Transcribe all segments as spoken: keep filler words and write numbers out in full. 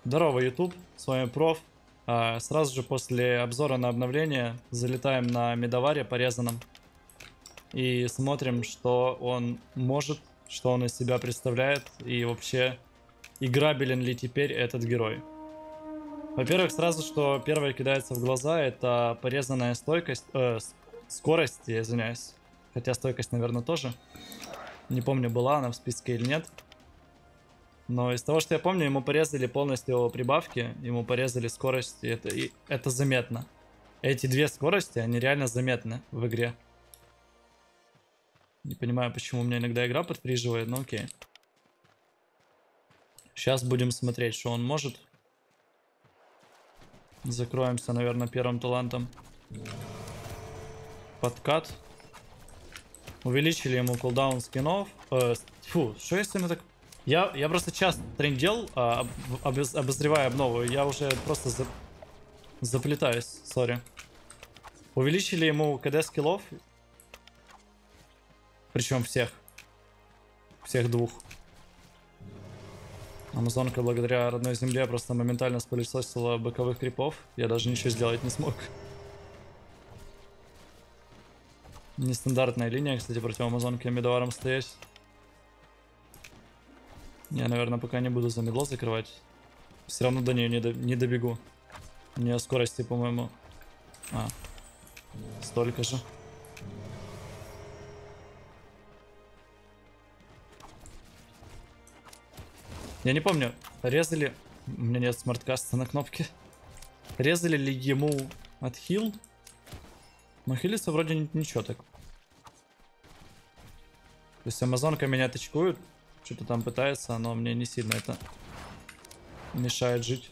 Здорово, YouTube, с вами Проф. А, сразу же после обзора на обновление залетаем на медоваре порезанном и смотрим, что он может, что он из себя представляет и вообще играбелен ли теперь этот герой. Во-первых, сразу, что первое кидается в глаза, это порезанная стойкость, э, скорость, я извиняюсь. Хотя стойкость, наверное, тоже. Не помню, была она в списке или нет. Но из того, что я помню, ему порезали полностью его прибавки, ему порезали скорость, и это, и это заметно. Эти две скорости, они реально заметны в игре. Не понимаю, почему у меня иногда игра подфриживает, но окей. Сейчас будем смотреть, что он может. Закроемся, наверное, первым талантом. Подкат. Увеличили ему кулдаун скинов. Э, фу, что если мы так... Я, я просто часто трендел, а, об, обозревая обнову, я уже просто за, заплетаюсь, сори. Увеличили ему КД скиллов. Причем всех. Всех двух. Амазонка благодаря родной земле просто моментально спылесосила боковых крипов. Я даже ничего сделать не смог. Нестандартная линия, кстати, против Амазонки медоваром стоять. Я, наверное, пока не буду за медло закрывать. Все равно до нее не, до, не добегу. У нее скорости, по-моему... А, столько же. Я не помню, резали... У меня нет смарткаста на кнопке. Резали ли ему отхил? Но хилится вроде ничего так. То есть Амазонка меня тычкует. Что-то там пытается, но мне не сильно это мешает жить.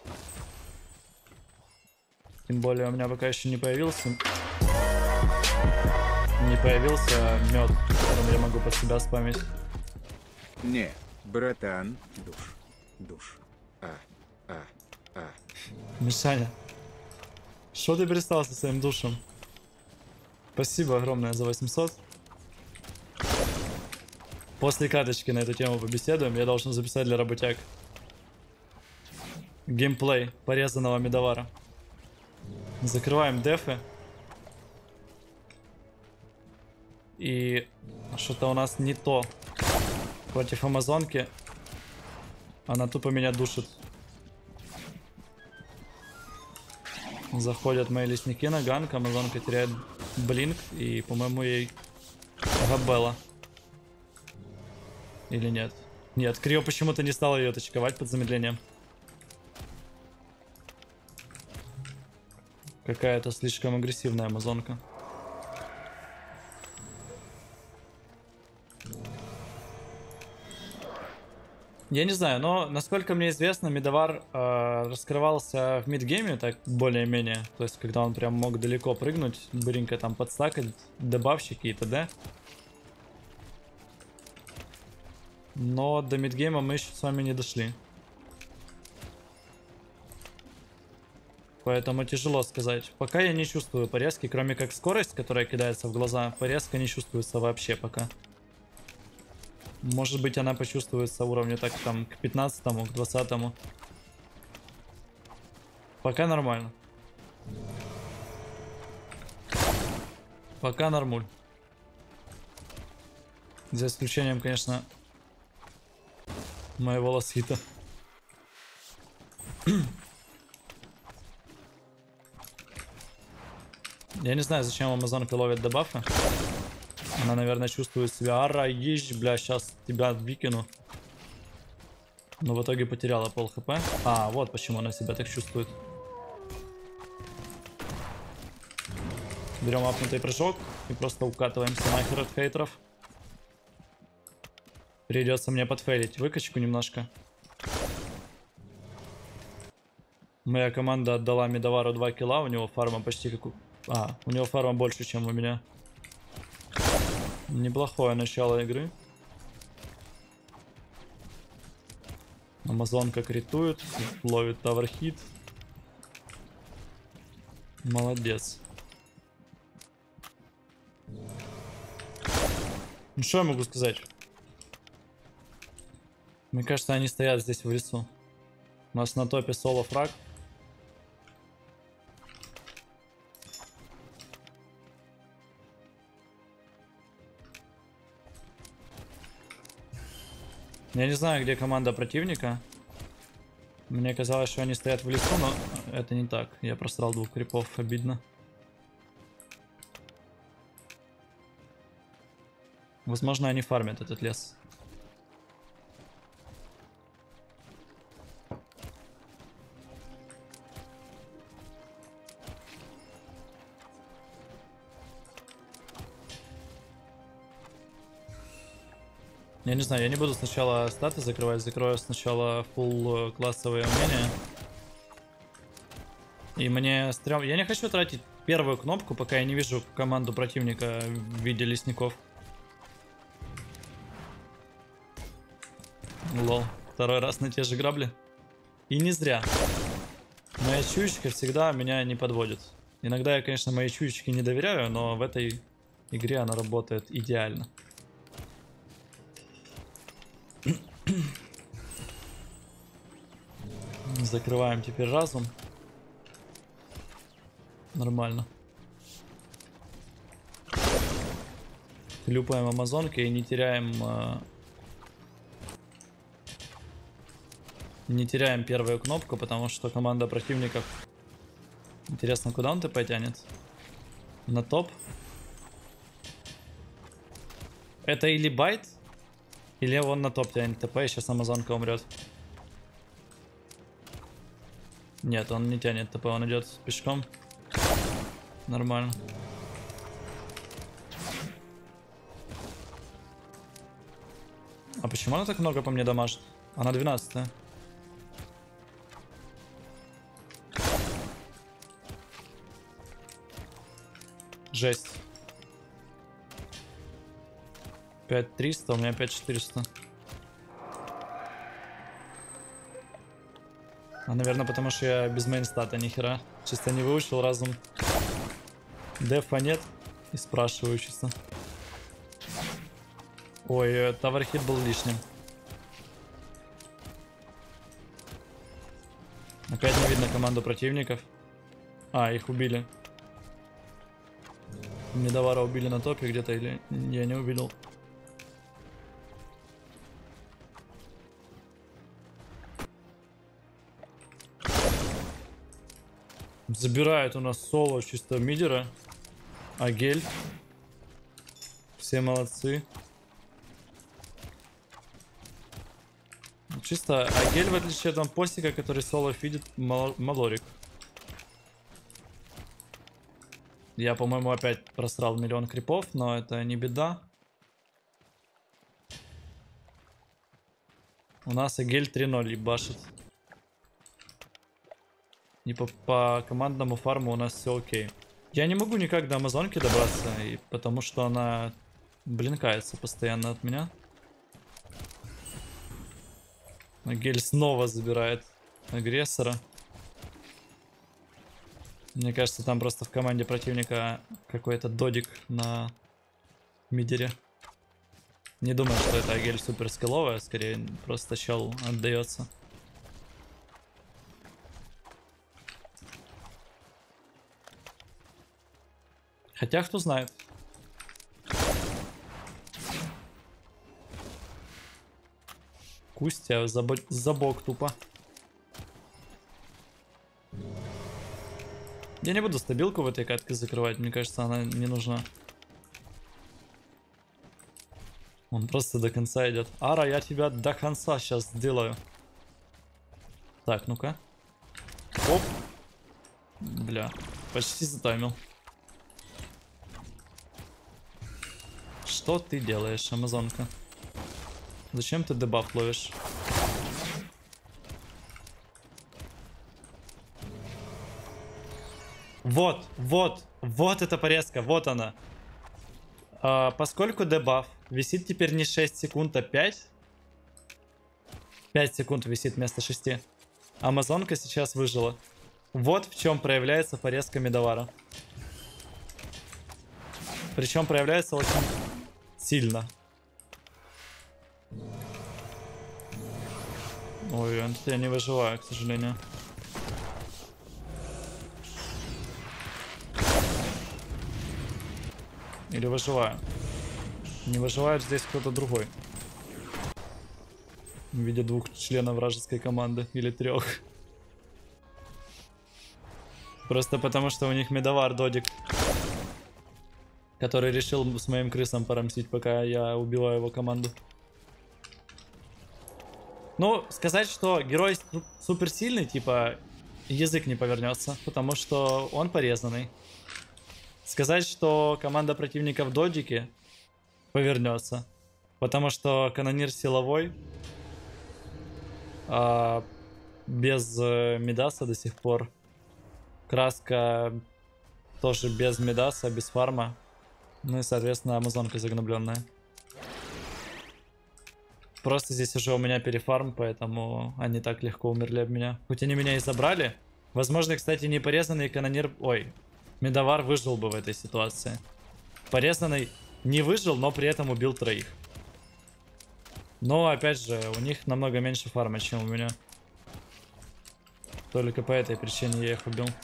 Тем более у меня пока еще не появился... Не появился мед, которым я могу под себя спамить. Не, братан, душ, душ, а, а, а. Мишаня, что ты перестал со своим душем? Спасибо огромное за восемьсот. После каточки на эту тему побеседуем. Я должен записать для работяг геймплей порезанного медовара. Закрываем дефы. И что-то у нас не то. Против Амазонки. Она тупо меня душит. Заходят мои лесники на ганк. Амазонка теряет блинк. И, по-моему, ей габелла. Или нет? Нет, Крио почему-то не стал ее точковать под замедлением. Какая-то слишком агрессивная Амазонка. Я не знаю, но насколько мне известно, медовар э, раскрывался в мидгейме так более-менее. То есть, когда он прям мог далеко прыгнуть, быренько там подстакать, добавщики и т.д. Но до мидгейма мы еще с вами не дошли. Поэтому тяжело сказать. Пока я не чувствую порезки, кроме как скорость, которая кидается в глаза, порезка не чувствуется вообще пока. Может быть, она почувствуется уровня так там к пятнадцатому, к двадцатому. Пока нормально. Пока нормуль. За исключением, конечно, моего лосхита. Я не знаю, зачем Амазонка ловит дебафы. Она, наверное, чувствует себя. Ара, ешь, бля, сейчас тебя выкину. Но в итоге потеряла пол хп. А, вот почему она себя так чувствует. Берем апнутый прыжок и просто укатываемся нахер от хейтеров. Придется мне подфейлить выкачку немножко. Моя команда отдала медовару два килла, у него фарма почти как у... А, у него фарма больше, чем у меня. Неплохое начало игры. Амазонка критует, ловит таверхит. Молодец. Ну что я могу сказать? Мне кажется, они стоят здесь в лесу. У нас на топе соло фраг. Я не знаю, где команда противника. Мне казалось, что они стоят в лесу, но это не так. Я просрал двух крипов, обидно. Возможно, они фармят этот лес. Я не знаю, я не буду сначала статы закрывать, закрою сначала full классовые умения. И мне стрём... Я не хочу тратить первую кнопку, пока я не вижу команду противника в виде лесников. Лол, второй раз на те же грабли. И не зря. Моя чуечка всегда меня не подводит. Иногда я, конечно, моей чуечке не доверяю, но в этой игре она работает идеально. Закрываем теперь разум. Нормально. Хлюпаем амазонки и не теряем... Э, не теряем первую кнопку, потому что команда противников... Интересно, куда он ТП тянет? На топ? Это или байт, или он на топ тянет ТП, и сейчас амазонка умрет. Нет, он не тянет ТП, он идет пешком. Нормально. А почему она так много по мне дамажит? Она двенадцатая. Жесть. пять триста, у меня пять четыреста. А, наверное, потому что я без мейнстата нихера. Чисто не выучил разум. Дефа нет. И спрашиваю чисто. Ой, таверхит был лишним. Опять не видно команду противников. А, их убили. Медовара убили на топе где-то или... Я не увидел. Забирает у нас соло чисто мидера. Агель. Все молодцы. Чисто Агель, в отличие от постика, который соло фидит мал Малорик. Я, по-моему, опять просрал миллион крипов, но это не беда. У нас Агель три ноль ебашит. И по, по командному фарму у нас все окей. Я не могу никак до амазонки добраться, и потому что она блинкается постоянно от меня. Агель снова забирает агрессора. Мне кажется, там просто в команде противника какой-то додик на мидере. Не думаю, что это Агель супер скилловая, скорее просто чел отдается. Хотя, кто знает. Кустя за, за бок тупо. Я не буду стабилку в этой катке закрывать, мне кажется, она не нужна. Он просто до конца идет. Ара, я тебя до конца сейчас сделаю. Так, ну-ка. Оп. Бля, почти затаймил. Что ты делаешь, амазонка? Зачем ты дебаф ловишь? Вот, вот, вот эта порезка, вот она. А, поскольку дебаф висит теперь не шесть секунд, а пять. пять секунд висит вместо шести. Амазонка сейчас выжила. Вот в чем проявляется порезка медовара. Причем проявляется очень сильно. Ой, я не выживаю, к сожалению. Или выживаю? Не выживает здесь кто-то другой. В виде двух членов вражеской команды. Или трех. Просто потому, что у них медовар додик. Который решил с моим крысом порамсить, пока я убиваю его команду. Ну, сказать, что герой суперсильный, типа, язык не повернется. Потому что он порезанный. Сказать, что команда противников додики повернется. Потому что канонир силовой. А без э, Мидаса до сих пор. Краска тоже без Мидаса, без фарма. Ну и, соответственно, амазонка загнобленная. Просто здесь уже у меня перефарм, поэтому они так легко умерли об меня. Хоть они меня и забрали. Возможно, кстати, не порезанный канонир... Ой, Медовар выжил бы в этой ситуации. Порезанный не выжил, но при этом убил троих. Но, опять же, у них намного меньше фарма, чем у меня. Только по этой причине я их убил.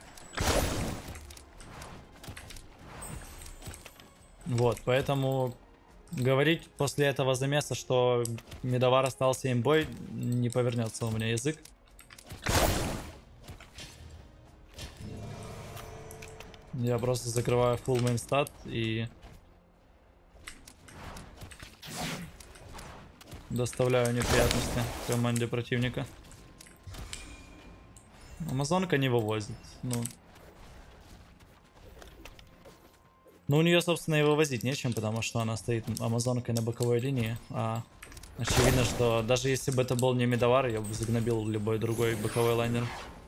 Вот, поэтому говорить после этого замеса, что Медовар остался имбой, не повернется у меня язык. Я просто закрываю full main stat и доставляю неприятности команде противника. Амазонка не вывозит. Ну, ну у нее, собственно, и вывозить нечем, потому что она стоит амазонкой на боковой линии. А очевидно, что даже если бы это был не Медовар, я бы загнобил любой другой боковой лайнер.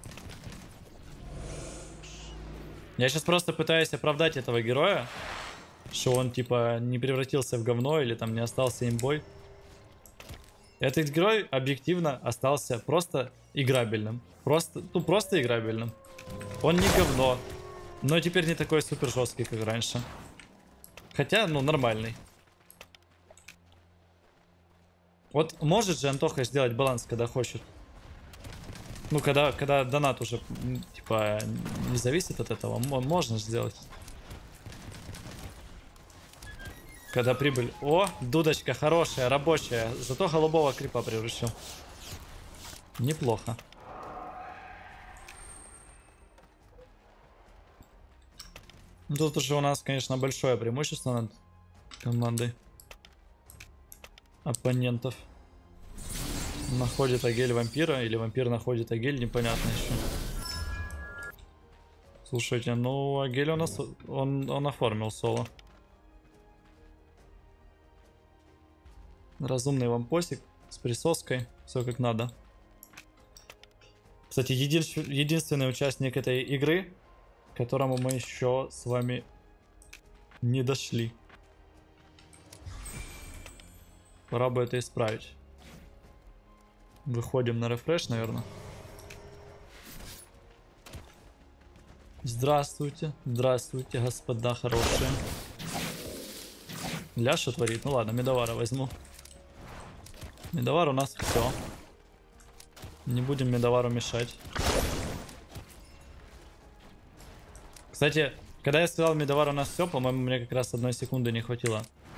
Я сейчас просто пытаюсь оправдать этого героя, что он типа не превратился в говно или там не остался имбой. Этот герой объективно остался просто играбельным. Просто, ну просто играбельным. Он не говно, но теперь не такой супер жесткий, как раньше. Хотя, ну, нормальный. Вот может же Антоха сделать баланс, когда хочет. Ну, когда, когда донат уже, типа, не зависит от этого, можно сделать. Когда прибыль... О, дудочка хорошая, рабочая. Зато голубого крипа приручил. Неплохо. Тут уже у нас, конечно, большое преимущество над командой оппонентов. Находит Агель вампира, или вампир находит Агель, непонятно еще. Слушайте, ну Агель у нас, он, он оформил соло. Разумный вампосик с присоской, все как надо. Кстати, един, единственный участник этой игры, к которому мы еще с вами не дошли. Пора бы это исправить. Выходим на рефреш, наверное. Здравствуйте, здравствуйте, господа хорошие. Ляша творит. Ну ладно, Медовара возьму. Медовар у нас все. Не будем Медовару мешать. Кстати, когда я сказал Медовар у нас все, по-моему, мне как раз одной секунды не хватило.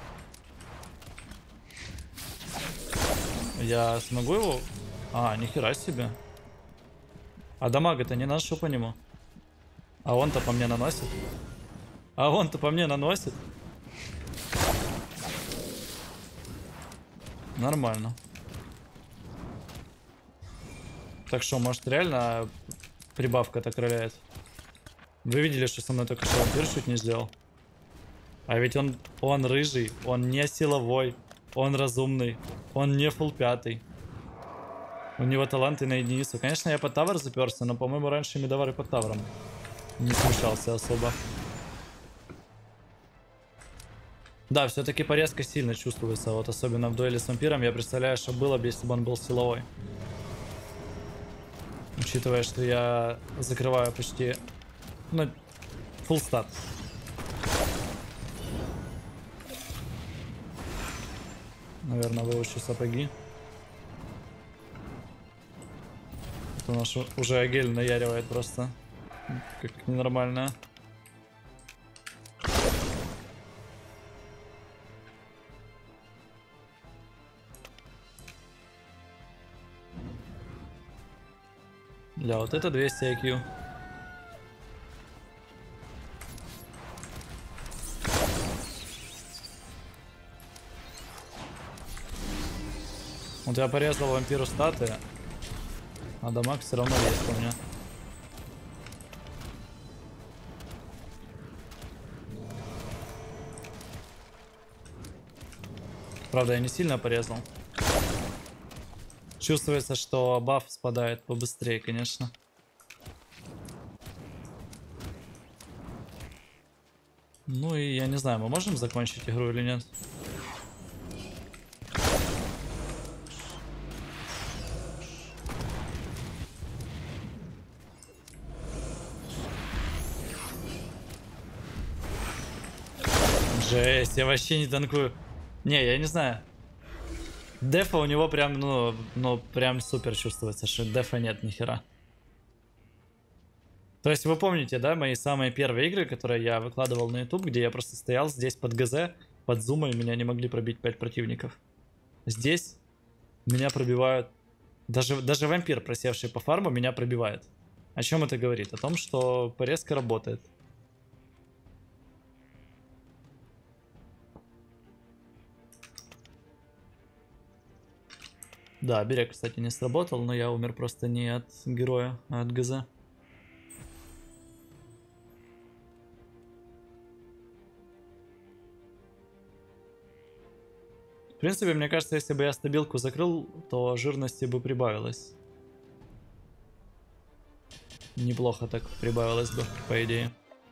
Я смогу его... А, нихера себе. А дамага-то не наношу по нему. А он-то по мне наносит. А он-то по мне наносит. Нормально. Так что, может, реально прибавка так роляет? Вы видели, что со мной только что вампир чуть не сделал? А ведь он, он рыжий, он не силовой, он разумный, он не фулл пятый. У него таланты на единицу. Конечно, я под тавер заперся, но, по-моему, раньше Медовар и под тавером не смущался особо. Да, все-таки порезка сильно чувствуется. Вот особенно в дуэли с вампиром. Я представляю, что было бы, если бы он был силовой. Учитывая, что я закрываю почти... Ну, full стат. Наверное, выучу сапоги. что наш уже Агель наяривает просто. Как ненормально. Бля, вот это двести ай кью. Вот я порезал вампиру статы, а дамаг все равно есть у меня. Правда, я не сильно порезал. Чувствуется, что баф спадает побыстрее, конечно. Ну и я не знаю, мы можем закончить игру или нет? Жесть, я вообще не танкую. Не, я не знаю. Дефа у него прям, ну, ну, прям супер чувствуется, что дефа нет ни хера. То есть вы помните, да, мои самые первые игры, которые я выкладывал на YouTube, где я просто стоял здесь под ГЗ, под зумой, меня не могли пробить пять противников. Здесь меня пробивают, даже, даже вампир, просевший по фарму, меня пробивает. О чем это говорит? О том, что порезка работает. Да, берег, кстати, не сработал, но я умер просто не от героя, а от ГЗ. В принципе, мне кажется, если бы я стабилку закрыл, то жирности бы прибавилось. Неплохо так прибавилось бы, по идее.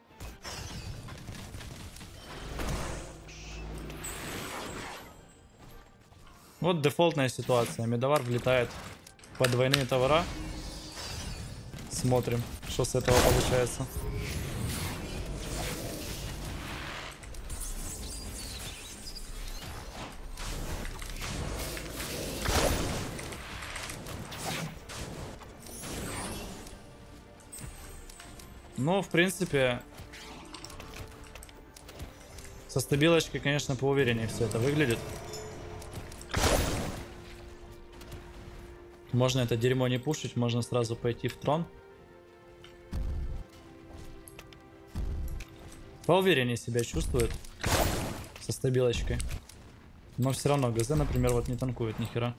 Вот дефолтная ситуация. Медовар влетает под двойные товара. Смотрим, что с этого получается. Ну, в принципе, со стабилочкой, конечно, поувереннее все это выглядит. Можно это дерьмо не пушить, можно сразу пойти в трон. Поувереннее себя чувствует со стабилочкой. Но все равно ГЗ, например, вот не танкует ни хера.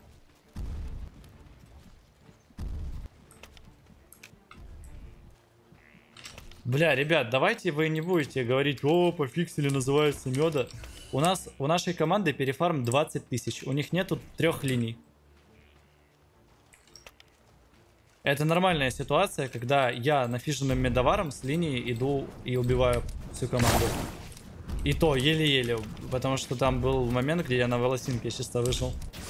Бля, ребят, давайте вы не будете говорить: о, пофиксили, называется меда. У нас, у нашей команды перефарм двадцать тысяч. У них нету трех линий. Это нормальная ситуация, когда я нафиженным медоваром с линии иду и убиваю всю команду. И то еле-еле, потому что там был момент, где я на волосинке чисто вышел.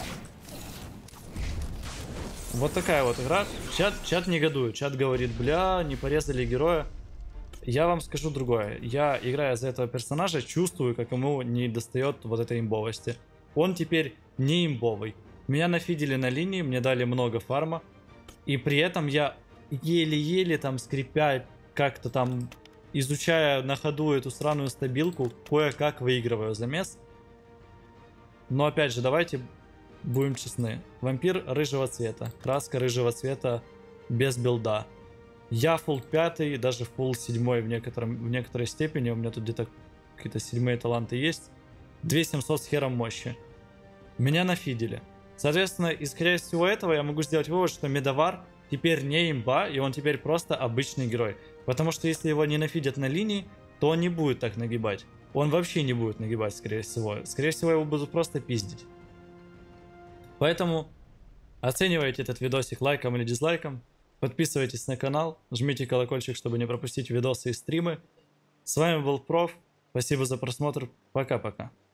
Вот такая вот игра. Чат, чат негодует. Чат говорит: бля, не порезали героя. Я вам скажу другое. Я, играя за этого персонажа, чувствую, как ему не достает вот этой имбовости. Он теперь не имбовый. Меня нафидили на линии, мне дали много фарма. И при этом я еле-еле там, скрипя, как-то там, изучая на ходу эту сраную стабилку, кое-как выигрываю замес. Но опять же, давайте будем честны. Вампир рыжего цвета, краска рыжего цвета без билда. Я фулл пятый, даже фулл седьмой в, некотором, в некоторой степени. У меня тут где-то какие-то седьмые таланты есть. две тысячи семьсот с хером мощи. Меня нафидели. Соответственно, исходя из всего этого, я могу сделать вывод, что медовар теперь не имба, и он теперь просто обычный герой. Потому что если его не нафидят на линии, то он не будет так нагибать. Он вообще не будет нагибать, скорее всего. Скорее всего, его будут просто пиздить. Поэтому оценивайте этот видосик лайком или дизлайком. Подписывайтесь на канал, жмите колокольчик, чтобы не пропустить видосы и стримы. С вами был Проф. Спасибо за просмотр. Пока-пока.